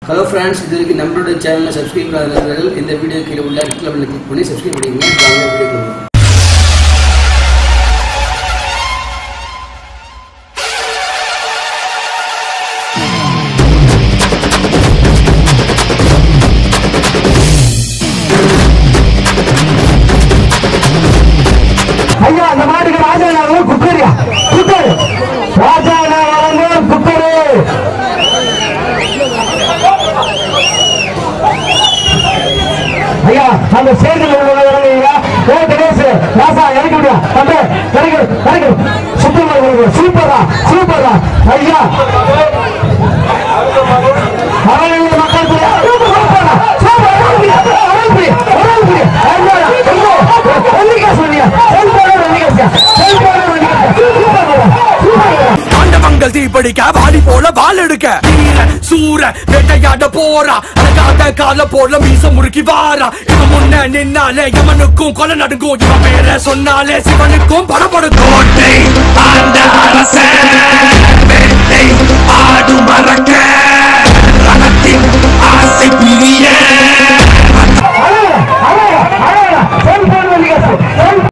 Hello friends, this is the channel subscribe in the video click subscribe ஐயா அந்த மாட்டுக்கு ராஜானாவே குக்கரியா cooker ராஜானாவே cooker ஐயா அந்த சேதுல உள்ளவங்க ஓ தினேஷ் ராசா எனக்கு விடுயா தம்பி எனக்கு சூப்பரா சூப்பரா ஐயா அவங்கள மக்கள் தீபடிக்க வாடி போல வால் எடுக்க வீர சூர வேட்டையாட போறா அழகாத கால போல மீச முறுக்கி வாரா இவன் முன்ன நின்னாலே யமனுக்கும் கொலை நடுங்கும் இவன் பேர சொன்னாலே சிவனுக்கும் படப்படும் கோட்டை அந்த அரச